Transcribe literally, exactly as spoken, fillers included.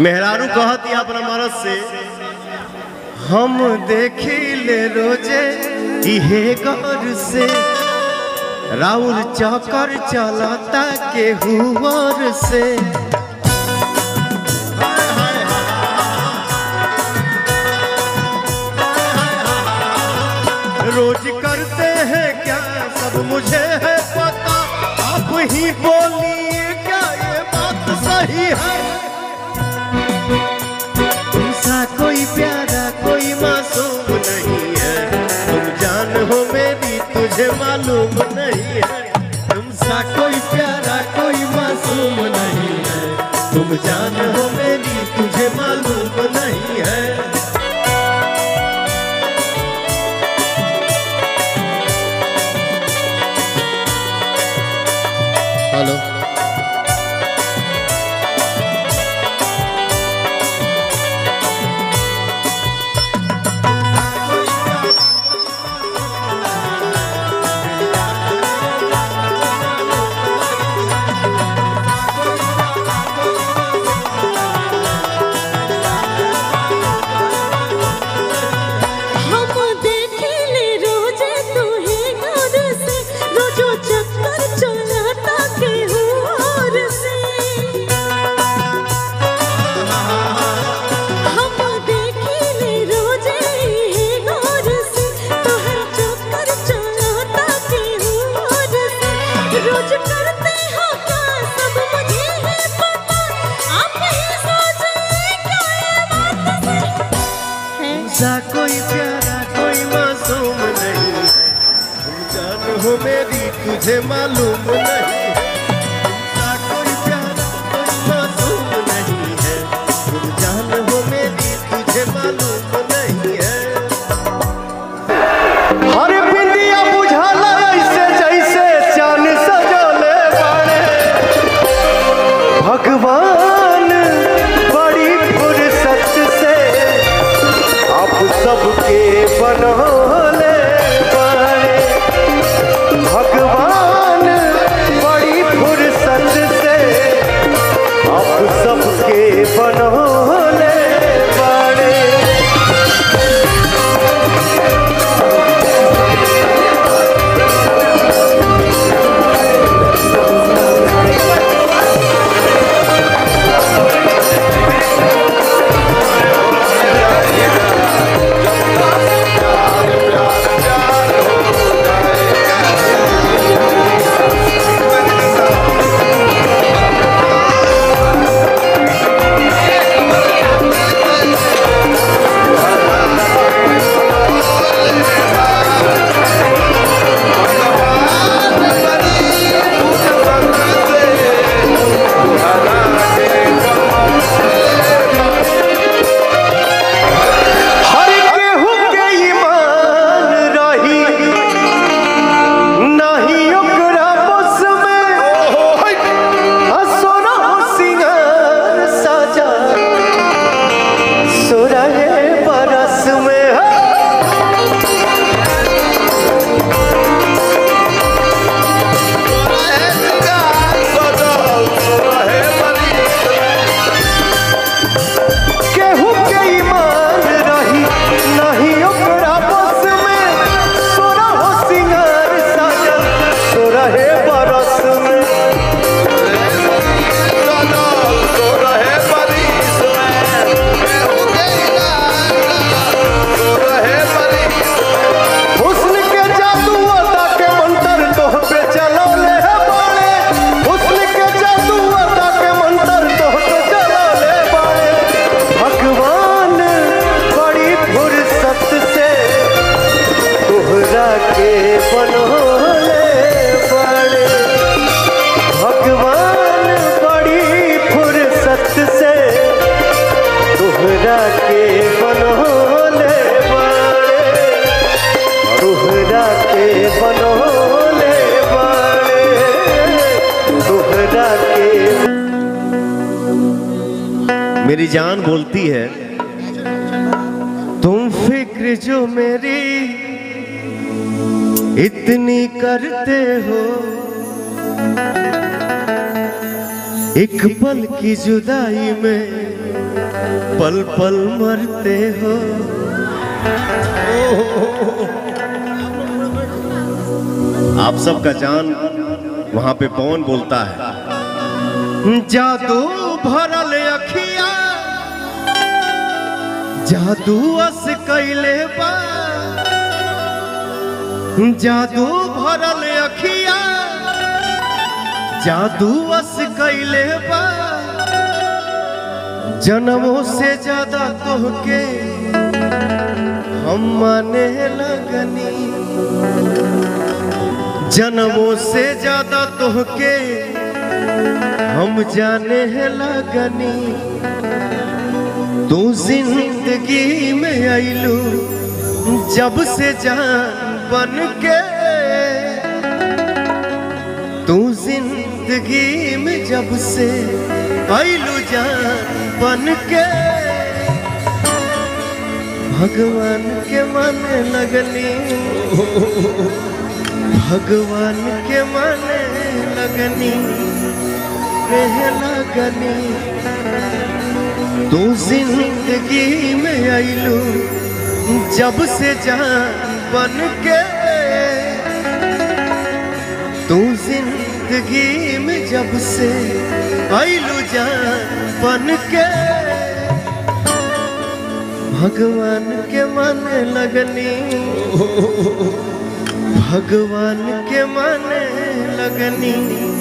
मेहरारू कहती अपना मरद से, हम देखी ले रोजे इहे गौर से, राउर चौकर चलता के हुआर से। रोज करते हैं क्या सब मुझे है पता, आप ही बोलिए क्या ये बात सही है। तुमसा कोई प्यारा कोई मासूम नहीं है, तुम जान हो मेरी तुझे मालूम नहीं है। तुमसा कोई प्यारा कोई मासूम नहीं है, तुम जान हो मेरी तुझे मालूम नहीं है। हेलो कोई प्यारा कोई मासूम नहीं, तुम जान हो मेरी तुझे मालूम नहीं। तुमसा कोई प्यारा कोई मासूम नहीं है, तुम जान हो मेरी तुझे मालूम नहीं है। हर बिंदिया बुझाला ऐसे जैसे चांद सजोले बाड़े, भगवान बड़ी फुर्सत से आप सबके बनौले बाड़े। भगवान बड़ी फुर्सत से आप सबके बनौले बाड़े। मेरी जान बोलती है, तुम फिक्र जो मेरी इतनी करते हो, एक पल की जुदाई में पल पल मरते हो। आप सबका जान वहां पे पवन बोलता है, जादू भरल अखिया जादू अस कैले बा, जादू भरल अखिया जादू अस कैले बा, जन्मों से ज्यादा तोहके हम माने लगनी, जन्मों से ज्यादा तोहके हम जाने लगनी। तू जिंदगी में आइलू जब से जान बन के, तू जिंदगी में जब से आइलू जान बन के, भगवान के माने लगनी, भगवान के माने लगनी, रह लगनी। तू जिंदगी में आइलू जब से जान बन के, तू जिंदगी में जब से आइलू जान बन के, भगवान के माने लगनी, भगवान के माने लगनी।